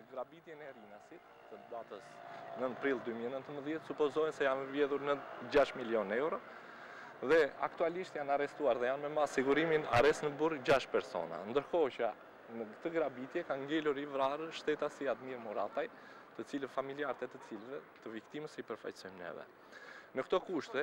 grabitjen e Rinasit, të datës 9 prill 2019, supozohen se janë vjedhur në 6 milion euro, dhe aktualisht janë arrestuar dhe janë me mas sigurimin arrest në burg 6 persona, ndërkohë që në këtë grabitje kanë ngelur i vrarë shtetasi Admir Murataj, të cilë familjarët e të cilëve të viktimës i përfaqësojmë neve. Në këto kushte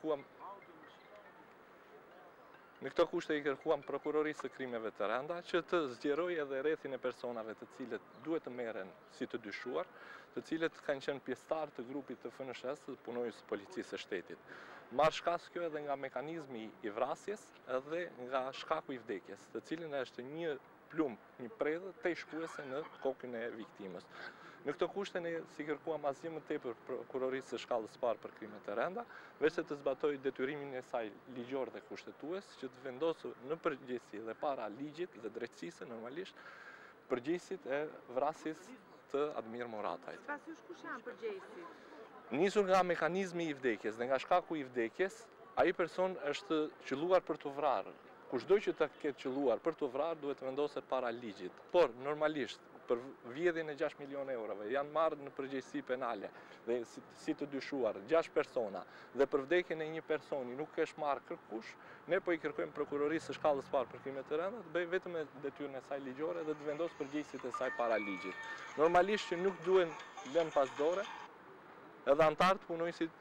i kërkuam prokurorisë së krimeve të rënda që të zgjerojë edhe rrethin e personave të cilët duhet të merren si të dyshuar, të cilët kanë qenë pjesëtar të grupit të FNSH-s, të punojës së policisë së shtetit. Marrë shkas kjo edhe nga mekanizmi i vrasjes edhe nga shkaku i vdekjes, të cilin është një plumb, një predhë të shkuese në kokën e viktimës. Në këto kushte ne si kërkuam asgjë më tepër prokurorisë së shkallës së parë për krimet e rënda, veç se të zbatoj detyrimin e saj ligjor dhe kushtetues, që të vendosë në përgjegjësi dhe para ligjit dhe drejtësisë normalisht përgjegjësit e vrasjes të Admir Muratajt. Sipas jush kush janë përgjegjësit? Nisur nga mekanizmi i vdekjes dhe nga shkaku i vdekjes, ai person është qelluar për të vrarë. Kushdo që të ketë qelluar për të vrarë duhet të vendoset para ligjit. Por normalisht për vjedhjen e 6 milion eurove janë marrë në përgjegjësi penale dhe si të dyshuar 6 persona dhe për vdekjen e një personi nuk është marrë kërkush, ne po i kërkojmë prokurorisë së shkallës së parë për krimet e rënda të bëjë vetëm me detyrën e saj ligjore dhe të vendosë përgjegjësitë e saj para ligjit. Normalisht që nuk duhen lënë pas dore edhe antarët punojësit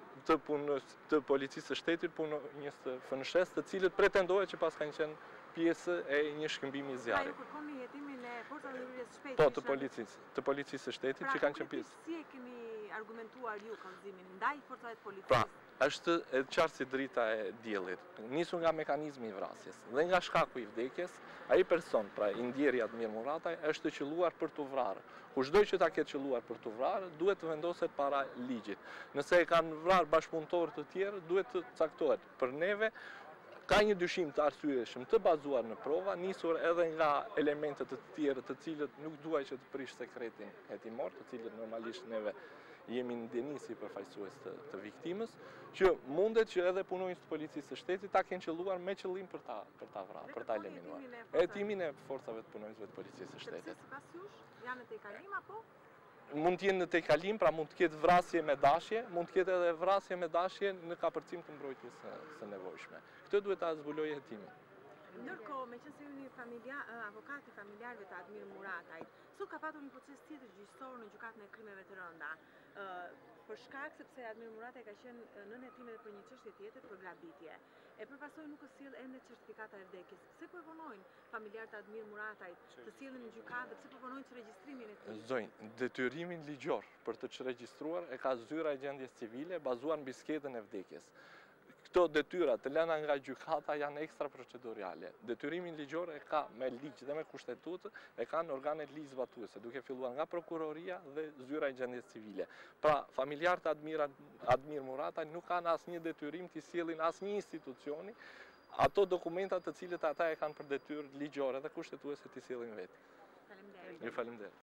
të policisë së shtetit, punonjës të FNSH-s, të cilët pretendohet që pas kanë qenë pjesë e një shkëmbimi zjarri. Pra ju kërkoni jetimin e forcave të shpejtë? Po, të policisë së shtetit që kanë qenë pjesë. Pra, si e keni argumentuar ju kallëzimin ndaj forcave të policisë? Pra, është e qartë si drita e diellit. Nisur nga mekanizmi i vrasjes dhe nga shkaku i vdekjes, ai person, pra i ndjeri Admir Murataj, është qelluar për të vrarë. Kushdo që ta ketë qelluar për të vrarë, duhet të vendoset para ligjit. Nëse e kanë vrarë bashkëpunëtorë të tjerë, duhet të caktohet. Për neve, ka një dyshim të arsyeshëm të bazuar në prova, nisur edhe nga elementet të tjerë të cilët nuk duaj që të prish sekretin hetimor, të cilët normalisht neve jemi në ndjeni si përfaqësues të viktimës, që mundet që edhe punonjës të policisë së shtetit ta kenë qelluar me qëllim për ta vrarë, për ta eliminuar. Hetimin e forcave të punonjësve të policisë së shtetit. Sepse sipas jush janë në tejkalim apo? Mund të jenë në tejkalim, pra mund të ketë vrasje me dashje, mund të ketë edhe vrasje me dashje në kapërcim të mbrojtjes së nevojshme. Këtë duhet ta zbulojë hetimi. Ndërkohë, meqense ju një avokat i familjarëve të Admir Muratajt, sot ka patur një proces tjetër gjyqësor në gjykatën e krimeve të rënda. Për shkak sepse Admir Murataj ka qenë nën hetime për një çështje tjetër për grabitje. E përpasoj nuk është sjell ende certifikata e vdekjes. Pse po vonojnë familjarët e Admir Muratajt të sillen në gjykatë, pse po vonojnë çregjistrimin e tij? Zonjë, detyrimin ligjor për të çregjistruar e ka zyra e gjendjes civile bazuar mbi skedën e vdekjes. Këto detyra të lëna nga gjykata janë ekstra procedurale. Detyrimin ligjor e ka me ligj dhe me kushtetutë, e kanë organet ligj zbatuese, duke filluar nga prokuroria dhe zyra e gjendjes civile. Pra, familjarët Admir Murataj nuk kanë asnjë detyrim të sjellin asnjë institucioni ato dokumentat të cilët ata e kanë për detyrë ligjore dhe kushtetuese të sjellin vetë. Faleminderit. Ju faleminderit.